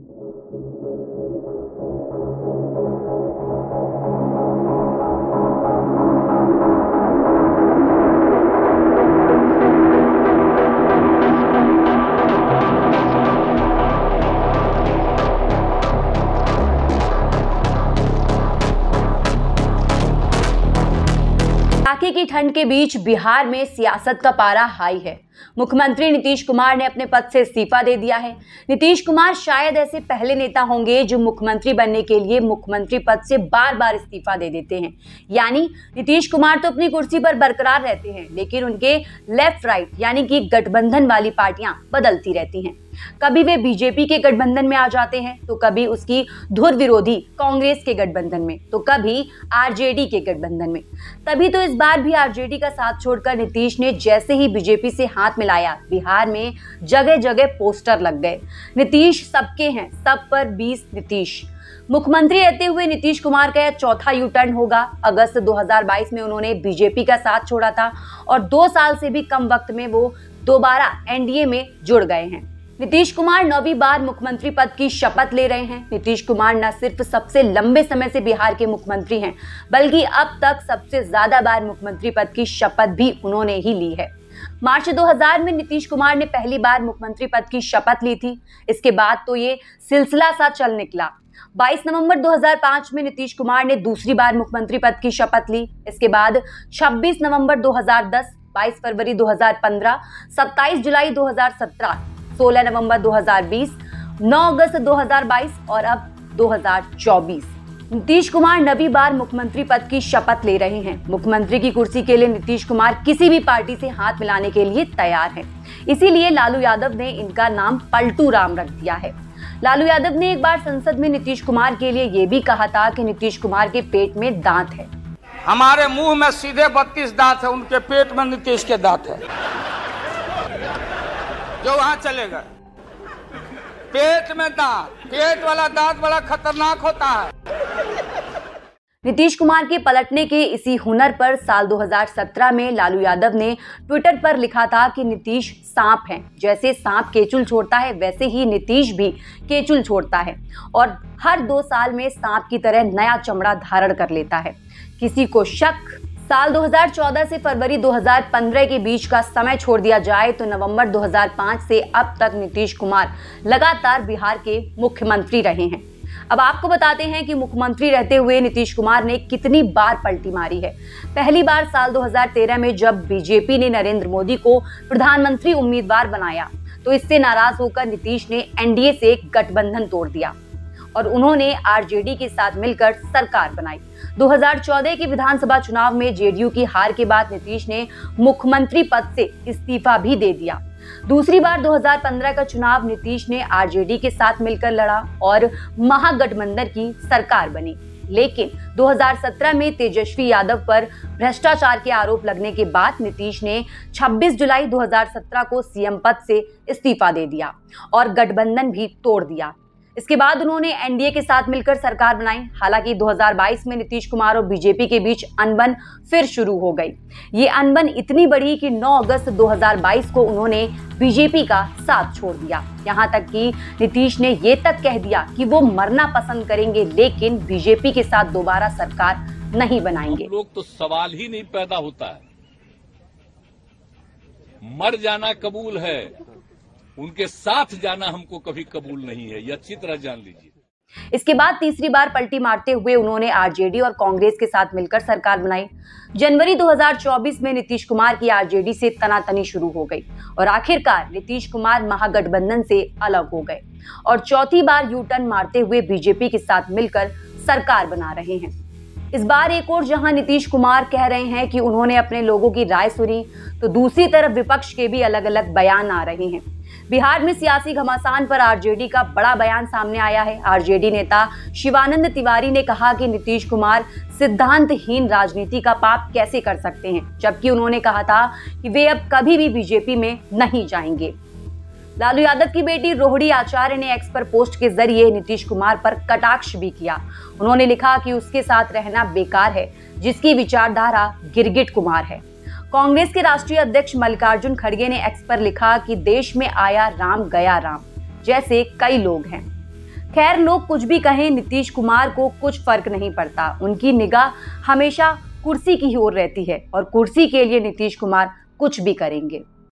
कड़ाके की ठंड के बीच बिहार में सियासत का पारा हाई है। मुख्यमंत्री नीतीश कुमार ने अपने पद से इस्तीफा दे दिया है। नीतीश कुमार शायद ऐसे पहले नेता होंगे जो मुख्यमंत्री बनने के लिए मुख्यमंत्री पद से बार बार इस्तीफा दे देते हैं। यानी नीतीश कुमार तो अपनी कुर्सी पर बरकरार रहते हैं, लेकिन उनके लेफ्ट राइट यानी कि गठबंधन वाली पार्टियां बदलती रहती हैं। कभी वे बीजेपी के गठबंधन में आ जाते हैं, तो कभी उसकी धुर विरोधी कांग्रेस के गठबंधन में, तो कभी आरजेडी के गठबंधन में। तभी तो इस बार भी आरजेडी का साथ छोड़कर नीतीश ने जैसे ही बीजेपी से हाथ मिलाया, बिहार में जगह जगह पोस्टर लग गए। नीतीश सबके हैं, सब पर 20 नीतीश। मुख्यमंत्री रहते हुए नीतीश कुमार का यह चौथा यू टर्न होगा। अगस्त 2022 में उन्होंने बीजेपी का साथ छोड़ा था और 2 साल से भी कम वक्त में वो दोबारा एनडीए में जुड़ गए हैं। नीतीश कुमार 9वीं बार मुख्यमंत्री पद की शपथ ले रहे हैं। नीतीश कुमार न सिर्फ सबसे लंबे समय से बिहार के मुख्यमंत्री हैं, बल्कि अब तक सबसे ज्यादा बार मुख्यमंत्री पद की शपथ भी उन्होंने ही ली है। मार्च 2000 में नीतीश कुमार ने पहली बार मुख्यमंत्री पद की शपथ ली थी। इसके बाद तो ये सिलसिला सा चल निकला। 22 नवंबर 2005 में नीतीश कुमार ने दूसरी बार मुख्यमंत्री पद की शपथ ली। इसके बाद 26 नवंबर 2010, 22 फरवरी 2015, 27 जुलाई 2017, 16 नवंबर 2020, 9 अगस्त 2022 और अब 2024। नीतीश कुमार 9वीं बार मुख्यमंत्री पद की शपथ ले रहे हैं। मुख्यमंत्री की कुर्सी के लिए नीतीश कुमार किसी भी पार्टी से हाथ मिलाने के लिए तैयार हैं। इसीलिए लालू यादव ने इनका नाम पलटू राम रख दिया है। लालू यादव ने एक बार संसद में नीतीश कुमार के लिए यह भी कहा था कि नीतीश कुमार के पेट में दांत है। हमारे मुंह में सीधे 32 दांत है, उनके पेट में नीतीश के दांत है, जो वहां चलेगा। पेट में दांत, पेट वाला दांत बड़ा खतरनाक होता है। नीतीश कुमार के पलटने के इसी हुनर पर साल 2017 में लालू यादव ने ट्विटर पर लिखा था कि नीतीश सांप हैं। जैसे सांप केचुल छोड़ता है, वैसे ही नीतीश भी केचुल छोड़ता है और हर 2 साल में सांप की तरह नया चमड़ा धारण कर लेता है। किसी को शक, साल 2014 से फरवरी 2015 के बीच का समय छोड़ दिया जाए तो नवंबर 2005 से अब तक नीतीश कुमार लगातार बिहार के मुख्यमंत्री रहे हैं। अब आपको बताते हैं कि मुख्यमंत्री रहते हुए नीतीश कुमार ने कितनी बार पलटी मारी है। पहली बार साल 2013 में जब बीजेपी ने नरेंद्र मोदी को प्रधानमंत्री उम्मीदवार बनाया, तो इससे नाराज होकर नीतीश ने एनडीए से गठबंधन तोड़ दिया और उन्होंने आरजेडी के साथ मिलकर सरकार बनाई। 2014 के विधानसभा चुनाव में जेडीयू की हार के बाद नीतीश ने मुख्यमंत्री पद से इस्तीफा भी दे दिया। दूसरी बार 2015 का चुनाव नीतीश ने आरजेडी के साथ मिलकर लड़ा और महागठबंधन की सरकार बनी। लेकिन 2017 में तेजस्वी यादव पर भ्रष्टाचार के आरोप लगने के बाद नीतीश ने 26 जुलाई 2017 को सीएम पद से इस्तीफा दे दिया और गठबंधन भी तोड़ दिया। इसके बाद उन्होंने एनडीए के साथ मिलकर सरकार बनाई। हालांकि 2022 में नीतीश कुमार और बीजेपी के बीच अनबन फिर शुरू हो गई। ये अनबन इतनी बड़ी कि 9 अगस्त 2022 को उन्होंने बीजेपी का साथ छोड़ दिया। यहाँ तक कि नीतीश ने ये तक कह दिया कि वो मरना पसंद करेंगे, लेकिन बीजेपी के साथ दोबारा सरकार नहीं बनाएंगे। लोग तो सवाल ही नहीं पैदा होता है, मर जाना कबूल है, उनके साथ जाना हमको कभी कबूल नहीं है, यह अच्छी तरह जान लीजिए। इसके बाद तीसरी बार पलटी मारते हुए उन्होंने आरजेडी और कांग्रेस के साथ मिलकर सरकार बनाई। जनवरी 2024 में नीतीश कुमार की आरजेडी से तनातनी शुरू हो गई और आखिरकार नीतीश कुमार महागठबंधन से अलग हो गए और चौथी बार यू टर्न मारते हुए बीजेपी के साथ मिलकर सरकार बना रहे हैं। इस बार एक और जहां नीतीश कुमार कह रहे हैं कि उन्होंने अपने लोगों की राय सुनी, तो दूसरी तरफ विपक्ष के भी अलग अलग बयान आ रहे हैं। बिहार में सियासी घमासान पर आरजेडी का बड़ा बयान सामने आया है। आरजेडी नेता शिवानंद तिवारी ने कहा कि नीतीश कुमार सिद्धांतहीन राजनीति का पाप कैसे कर सकते हैं, जबकि उन्होंने कहा था कि वे अब कभी भी बीजेपी में नहीं जाएंगे। लालू यादव की बेटी रोहिणी आचार्य ने एक्स पर पोस्ट के जरिए नीतीश कुमार पर कटाक्ष भी किया। उन्होंने लिखा कि उसके साथ रहना बेकार है, जिसकी विचारधारा गिरगिट कुमार है। कांग्रेस के राष्ट्रीय अध्यक्ष मल्लिकार्जुन खड़गे ने एक्स पर लिखा कि देश में आया राम गया राम जैसे कई लोग हैं। खैर, लोग कुछ भी कहें, नीतीश कुमार को कुछ फर्क नहीं पड़ता। उनकी निगाह हमेशा कुर्सी की ओर रहती है और कुर्सी के लिए नीतीश कुमार कुछ भी करेंगे।